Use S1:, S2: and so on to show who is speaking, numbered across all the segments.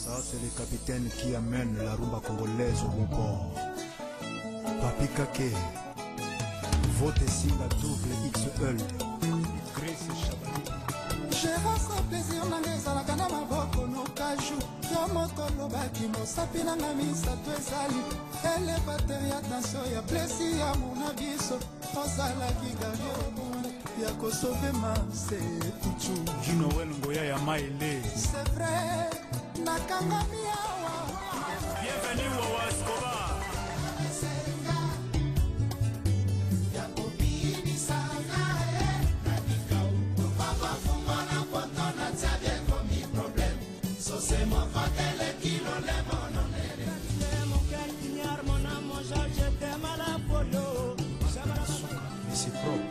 S1: Ça, c'est le capitaine qui amène la rumba congolaise au bon port. Papi Kake, vote singa double XL, Chris Chabani.
S2: J'ai rasa plaisir na ngezalaka na maboko no kaju. Yo moto lobaki mosapi na ngamisa twezali. Elevateur ya tension ya plesi ya muna biso. Ozalaki gario ya kosove ma se tuchu.
S1: Jino Ngoya ya maile.
S2: C'est vrai, nakangami awa.
S1: Bienvenue Wawa Escobar.
S2: C'est moi fatale qui l'on l'aime en l'air. Mon cœur, mon amour, je t'aime à la polo.
S1: Mais c'est propre.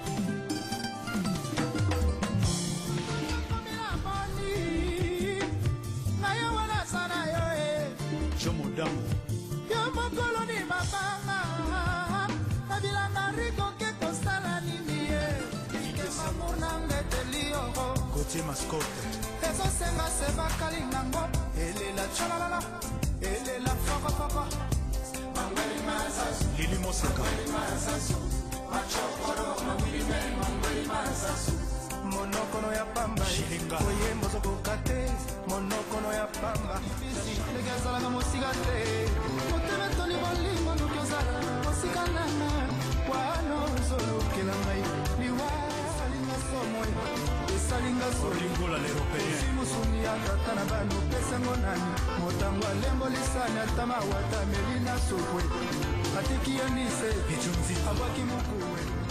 S1: Jomodam.
S2: Yomo koloni mabanga. Nabilanga riko ke kostala nini. Ike mamuna ngetelio.
S1: Côté mascotte.
S2: Ezo senga seba kalingango. Elela chalalala. Elela foko foko. Mangweli masasu.
S1: Lili Mosaka.
S2: Mangweli masasu. Machokoro. Mangweli masasu. Monokono ya pamba.
S1: Shilinga.
S2: Oye mozoko kate. Monokono ya pamba. Legazala na mosigate. Moteme toni bolingo nukezala. Mosikanana. Wano zolo kelangai. Liwa salinga somoy. Salinga
S1: Olingola l'Européen.
S2: Simusuni ya tata na banu pesango nani. Motango alembo lisani atama wata melina sokwe. Atiki ya nise.
S1: Pichunzi.
S2: Abaki mukuwe.